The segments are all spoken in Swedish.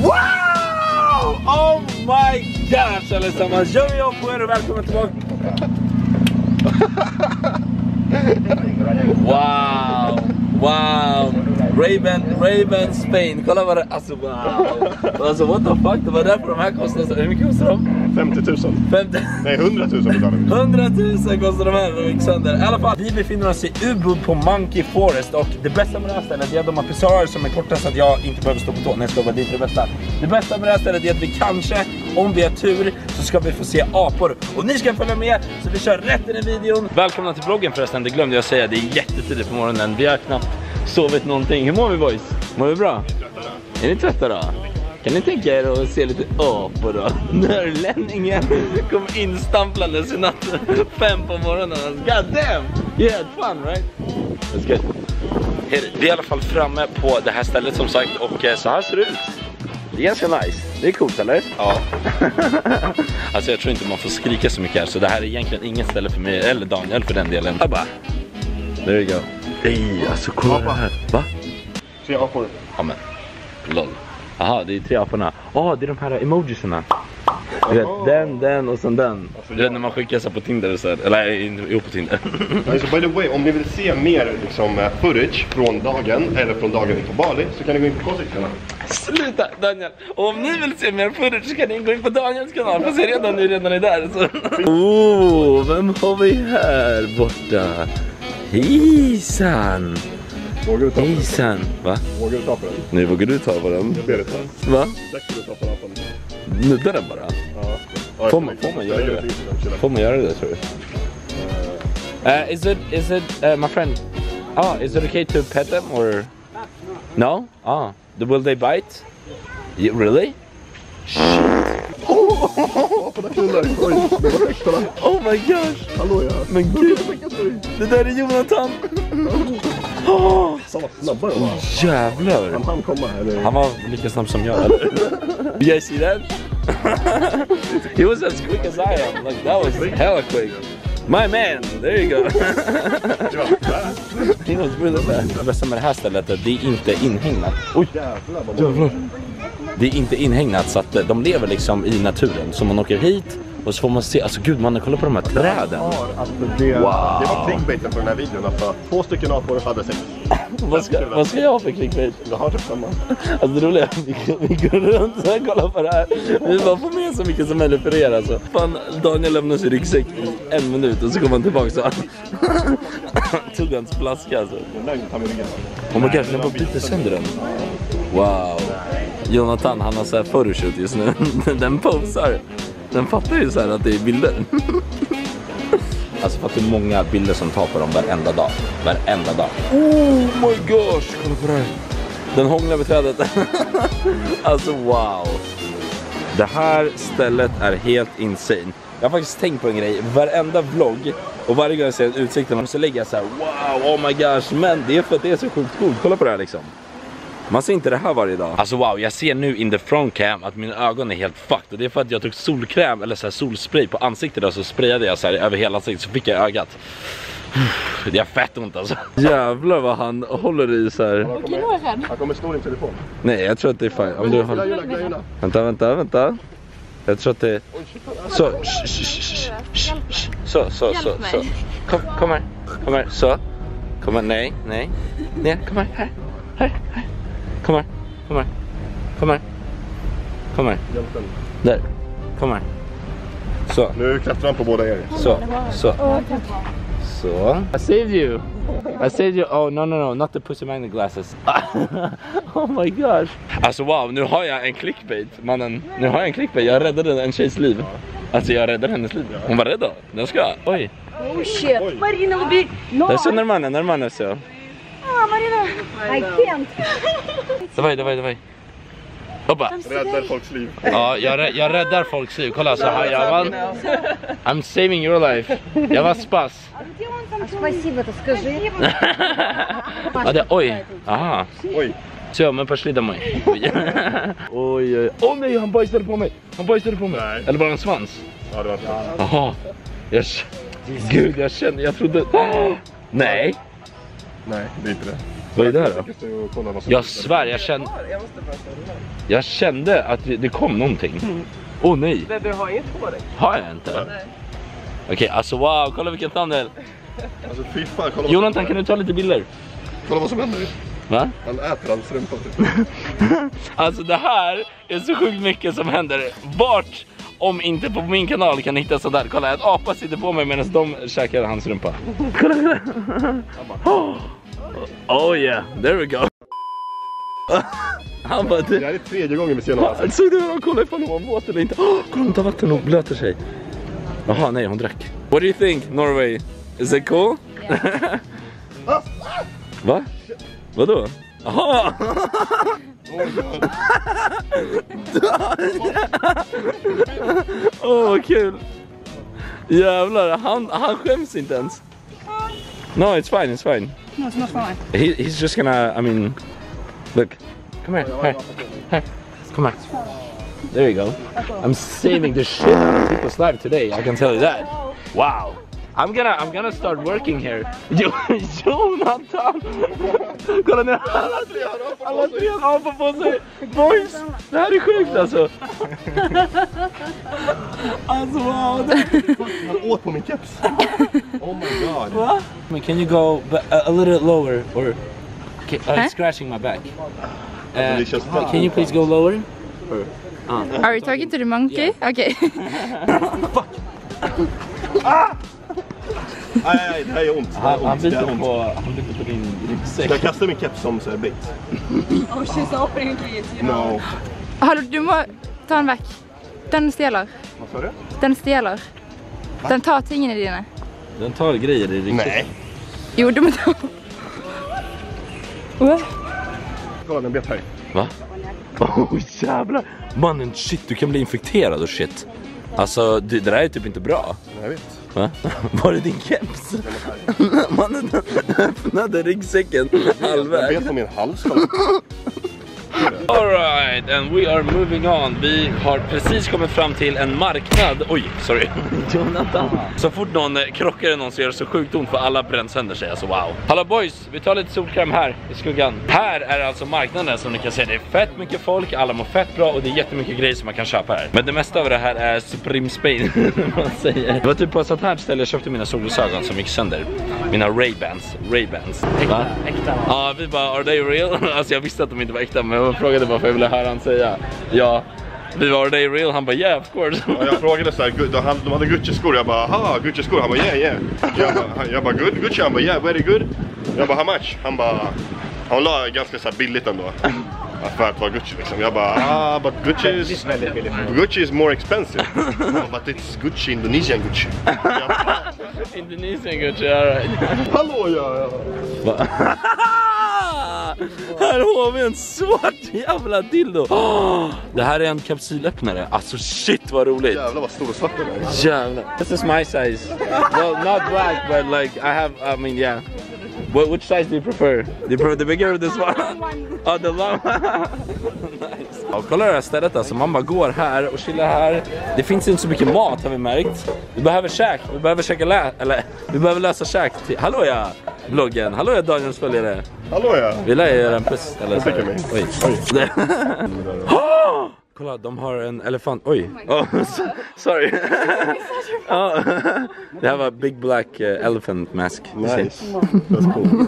Wow! Oh my gosh allesammans! Jag är jag på er och välkommen tillbaka. Wow! Wow! Raven Spain. Kolla vad det... Alltså wow! Alltså what the fuck? Det var därför de här kostade. Hur mycket kostar de? 50 000. Nej, 100 000 betalar vi. 100 000 kostar de här och gick sönder. I alla fall, vi befinner oss i ubåt på Monkey Forest. Och det bästa med det här stället är att de har pissoarer som är korta så att jag inte behöver stå på tå. Nej, det är inte det bästa. Det bästa med det här stället är att vi kanske, om vi har tur, så ska vi få se apor. Och ni ska följa med, så vi kör rätt in i videon. Välkomna till vloggen förresten, det glömde jag säga. Det är jättetidigt på morgonen. Vi har knappt sovit någonting. Hur mår vi boys? Mår vi bra? Är ni trötta då? Kan ni tänka er att se lite apor då? Nörlänningen kom instamplande i natt 5 på morgonen. God damn! You had fun, right? That's good. Vi är i alla fall framme på det här stället som sagt. Och så här ser det ut. Det är ganska nice. Det är coolt, eller? Ja. Alltså jag tror inte man får skrika så mycket här. Så det här är egentligen inget ställe för mig. Eller Daniel för den delen. Abba. There you go. Ej, alltså kolla det här. Va? 3 apor. Ja men. Lol. Jaha, det är 3 aporna. Det är de här emojisarna. Du vet, den och sen den. Du vet när man skickar sig på Tinder och så här. Eller jo, på Tinder. Alltså, by the way, om ni vill se mer liksom, footage från dagen eller från dagen på Bali så kan ni gå in på K-cyklarna. Sluta Daniel. Och om ni vill se mer footage så kan ni gå in på Daniels kanal. För se redan ni redan är där. Så. Vem har vi här borta? Hejsan. Vågar du ta på den? Hejsan. Va? Vågar du ta på den? Nu vågar du ta på den. Jag ber dig ta. Va? Tack för att du tar på apan. Nudda den bara. Ja. Får man göra det? Får man göra det tror du? Is it my friend? Is it okay to pet them or no? Will they bite? Really? Oh my gosh! Hallå ja! Men gud! Det där är Jonathan! Så snabbare va? Jävlar! Han komma eller? Han var lika snabb som jag, eller? You guys see that? He was as quick as I am. Like that was hella quick. My man, there you go. He was really bad. Det bästa med det här stället är att det är inte inhägnat. Oj! Jävlar! Det är inte inhägnat så att de lever liksom i naturen. Så man åker hit och så får man se, alltså gud man, kolla på de här träden. Det var clickbaiten på den här videon att 2 stycken apor hade sex. Vad ska jag ha för clickbait? Jag har det samma. Alltså det roliga är vi går runt och kollar på det här. Vi bara får med så mycket som möjligt för er alltså. Fan, Daniel lämnar sig ryggsäck i 1 minut och så kommer han tillbaka så tog hans flaska alltså. Oh my gosh, den bara biter sönder den. Wow. Jonathan, han har så här photoshoot just nu. Den posar. Den fattar ju så här att det är bilder. Alltså för att det är många bilder som tar på dem varenda dag. Varenda dag. Oh my gosh, kolla på det här. Den hånglar vid trädet. Alltså wow. Det här stället är helt insane. Jag har faktiskt tänkt på en grej. Varenda vlogg och varje gång jag ser utsikten så lägger jag så här: wow, oh my gosh. Men det är för att det är så sjukt coolt. Kolla på det här liksom. Man ser inte det här varje dag. Alltså wow, jag ser nu in the front cam att mina ögon är helt fucked. Och det är för att jag tog solkräm eller så här solspray på ansiktet och så sprayade jag så här över hela ansiktet så fick jag ögat. Det är fett ont alltså. Jävlar vad han håller i så här. Han kommer slå din telefon. Nej, jag tror att det är fine. Om du håller... Vänta. Jag tror att det är... Så. Kom här. Så. Kom här. Nej. Kom här. Här. Kom här. Där. Kom här. Så. Nu klättrar han på båda er. Så. I saved you. Oh no, not the pussy magnet glasses. Oh my gosh. Alltså wow, nu har jag en clickbait, mannen. Jag räddade en tjejs liv. Alltså jag räddade hennes liv. Hon var rädd då. Den ska. Oj. Oh shit. Marina will be. No. Det är så närmare så. Marina, I can't. Давай. Hoppa. Räddar folks liv. Ja, jag räddar folks liv. Kolla så här, jag vann. I'm saving your life. Jag var spas. Спасибо, скажи. Oj. Aha. Oj. Все, men pошли домой. Oj. Åh nej, han bajsade på mig. Nej. Eller bara en svans. Ja, det var det. Jaha. Gud, jag trodde... Nej. Nej, det är inte det. Vad är det här då? Jag svär, jag kände att det kom någonting. Åh nej. Men du har inget på dig. Har jag inte? Okej, alltså wow, kolla vilken thumbnail. Alltså fy fan, kolla. Jonathan, kan du ta lite bilder? Kolla vad som händer. Va? Han äter hans rumpa typ. Alltså det här är så sjukt mycket som händer. Vart, om inte på min kanal, kan hitta sådär. Kolla, ett apa sitter på mig medan de käkar hans rumpa. Kolla, kolla. Oh yeah, there we go. Han bara, det här är 3:e gången vi ser honom. Såg du hur de kollar ifall hon var våt eller inte? Kolla, hon tar vatten och blöter sig. Jaha, nej, hon drack. What do you think, Norway? Is it cool? Va? Vadå? Jaha! Åh, vad kul! Jävlar, han skäms inte ens. No, it's fine, it's fine. No, it's not fine. He's just gonna, I mean, look. Come here, here. Come on. There you go. I'm saving the shit out of people's life today, I can tell you that. Wow. I'm gonna start working here. Jonathan! Kolla nu! Alla tre har apor på sig! Boys! Det här är sjukt alltså! Alltså wow! Han åt på min keps! Oh my god! Va? Can you go a little lower? Or it's scratching my back. Can you please go lower? Are you talking to the monkey? Yeah. Okay. Fuck! Nej, det här är ont. Han biter på din ryggsäck. Jag kastar min keps som så här bait. Oh, she's opening it, you know. No. Hallå, du må ta den väck. Den stjäler. Vad sa du? Den stjäler. Den tar tingene dina. Den tar grejer i ryggsäcken. Nej. Jo, du må ta. Kolla, den bet här. Va? Oh jävlar. Mannen, shit, du kan bli infekterad och shit. Alltså, det där är typ inte bra. Jag vet. Va? Var det din keps? Mannen öppnade ryggsäcken halvväg. Jag bet på min hals, kolla. Alright, and we are moving on. Vi har precis kommit fram till en marknad. Oj, sorry. Jonathan. Så fort någon krockar eller någon så gör det så sjukt ont för alla bränns sönder sig. Alltså wow. Hallå boys, vi tar lite solkräm här i skuggan. Här är alltså marknaden som ni kan se. Det är fett mycket folk, alla mår fett bra och det är jättemycket grejer som man kan köpa här. Men det mesta av det här är Supreme Spain. Man säger. Det var typ på ett sånt här ställe jag köpte mina solglasögon som gick sönder. Mina Ray-Bans. Va? Äkta. Ja, vi bara, are they real? Alltså jag visste att de inte var äkta, men jag frågade bara för jag ville höra han säga. Ja, vi var, are they real? Han bara, yeah, of course. Ja, jag frågade så här, de hade Gucci-skor. Jag bara, aha, Gucci-skor. Han bara, yeah. Jag bara, good, Gucci. Han bara, yeah, very good. Jag bara, how much? Han bara, han la ganska så här billigt ändå. För att vara Gucci liksom. Jag bara, but Gucci is more expensive. But it's Gucci, Indonesian Gucci. Indonesian Gucci, alright. Hallå, ja. Här har vi en svart jävla dildo. Det här är en kapsylöppnare. Alltså shit vad roligt. Jävlar vad stor och svart den är. Jävlar. This is my size. Well, not black, but like I mean yeah. Which size do you prefer? Do you prefer the bigger or this one? Oh, the long. Nice. Ja, kolla det här stället alltså. Man bara går här och chillar här. Det finns inte så mycket mat har vi märkt. Vi behöver käk. Vi behöver lösa käk till. Hallå ja, vloggen. Hallå ja, Daniels följare. Hallå ja. Vi lär göra en puss. Eller så. Oj. Kolla, de har en elefant. Oj. Oh, sorry. Det här var Big Black Elephant Mask. Nice. That's cool.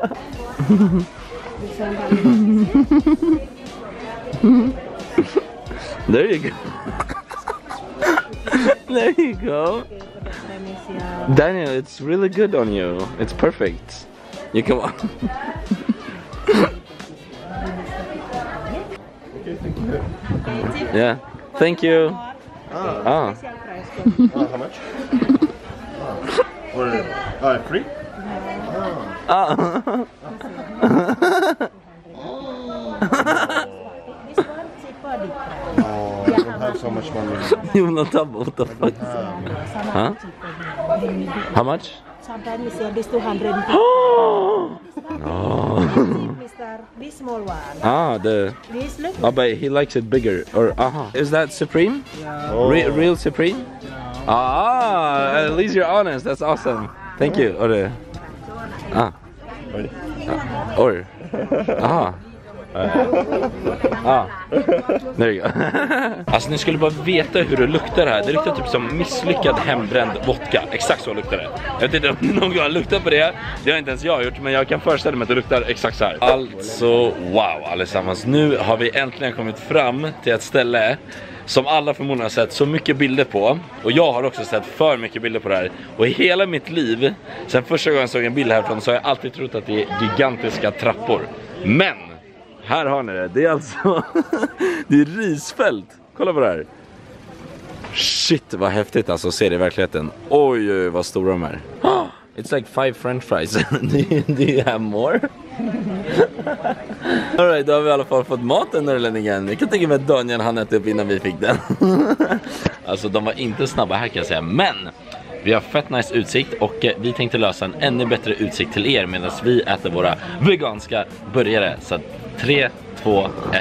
There you go. There you go. Daniel, it's really good on you. It's perfect. You come on. Yeah. Thank you. How much? Free? I don't have so much money. You will not double, what the fuck? Huh? How much? Sometimes we sell this 200. Mister, this small one. This look. Oh, but he likes it bigger. Or is that Supreme? Yeah. Real Supreme? At least you're honest. That's awesome. Thank you. Or Aha. There you go. Alltså ni skulle bara veta hur det luktar här. Det luktar typ som misslyckad hembränd vodka. Exakt så luktar det. Jag vet inte om någon gång har luktat på det. Det har inte ens jag gjort, men jag kan föreställa mig att det luktar exakt så här. Alltså wow allesammans. Nu har vi äntligen kommit fram till ett ställe som alla förmodligen har sett så mycket bilder på. Och jag har också sett för mycket bilder på det här. Och i hela mitt liv, sen första gången jag såg en bild härifrån, så har jag alltid trott att det är gigantiska trappor. Men här har ni det. Det är alltså det är risfält. Kolla på det här. Shit vad häftigt alltså att se det i verkligheten. Oj vad stora de är. It's like 5 french fries. Do you have more? Alright, då har vi i alla fall fått maten norrlänningen. Jag kan tänka mig att Daniel hann äta upp innan vi fick den. Alltså de var inte snabba här kan jag säga. Men vi har fett nice utsikt och vi tänkte lösa en ännu bättre utsikt till er medan vi äter våra veganska burgare. Så 3, 2, 1.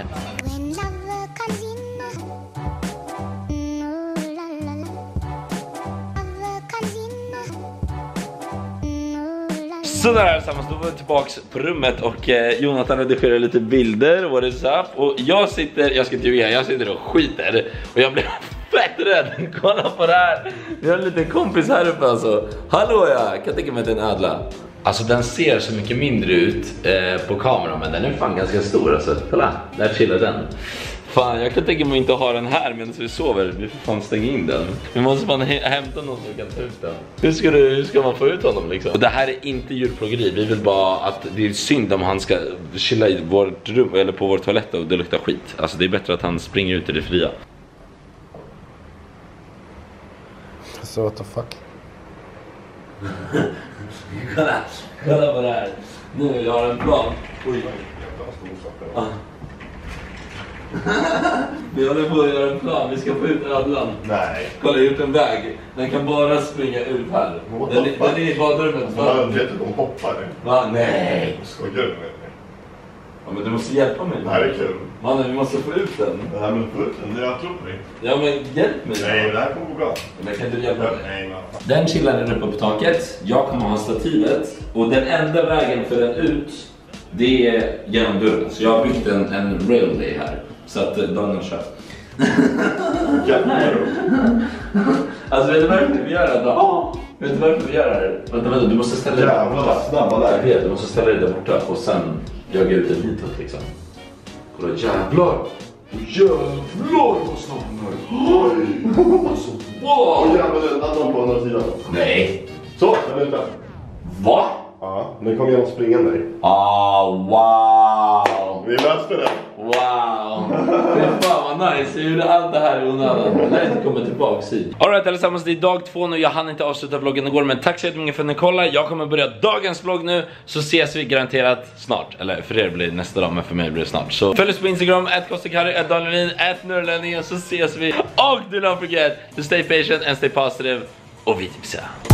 Så där allesammans, då var vi tillbaka på rummet och Jonathan redigerar lite bilder, what is up? Och jag ska inte ljuga, jag sitter och skiter och jag blev fett rädd. Kolla på det här. Vi har en liten kompis här uppe alltså. Hallå jag kan tänka mig att det är en ödla. Alltså den ser så mycket mindre ut på kameran, men den är fan ganska stor alltså. Kolla, där chillar den. Fan, jag kan tänka mig inte ha den här medan vi sover. Vi får fan stänga in den. Vi måste fan hämta någon som kan ta ut den. Hur ska man få ut honom liksom? Och det här är inte djurplågeri. Vi vill bara att det är synd om han ska chilla i vårt rum eller på vår toalett och det luktar skit. Alltså det är bättre att han springer ut i det fria. Så what the fuck? Kolla på det här. Nu jag har en plan. Oj. Vi håller på att göra en plan, vi ska få ut ödlan. Nej. Kolla, jag har gjort en väg. Den kan bara springa ut här. Den är i badrummet. Jag vet att de hoppar. Va? Nej. Skojar du med mig? Ja, men du måste hjälpa mig. Det här är kul. Mannen, vi måste få ut den. Det här med få ut den, jag tror på dig. Ja, men hjälp mig. Nej, det här kommer gå bra. Men kan du hjälpa mig? Nej, men... Den chillar den uppe på taket. Jag kommer ha stativet. Och den enda vägen för den ut, det är genom dörren. Så jag har byggt en railway här. Så att Daniel kör. Jävlar. Alltså vet du varför vi gör det då? Vet du varför vi gör det här? Vänta, du måste ställa dig där borta. Snabba där. Du måste ställa dig där borta och sen jag går ut en hitåt liksom. Kolla, jävlar! Jävlar vad snabbt den är! Alltså, wow! Och jävlar den andra på andra sidan. Nej! Så, den är ute. Va? Ja, nu kommer jag springande dig. Wow! Vi löste det. Wow! Det fan vad nice, jag gjorde allt det här i onödan. Jag lär inte komma tillbaka hit. Alright allesammans, det är dag 2 nu. Jag hann inte avsluta vloggen igår, men tack så jättemycket för att ni kollar. Jag kommer börja dagens vlogg nu. Så ses vi garanterat snart. Eller för er blir det nästa dag, men för mig blir det snart. Så följ oss på Instagram, @kostikharry, @danielin, @norrlänningen. Så ses vi. Och do not forget to stay patient and stay positive. Och vi tipsar.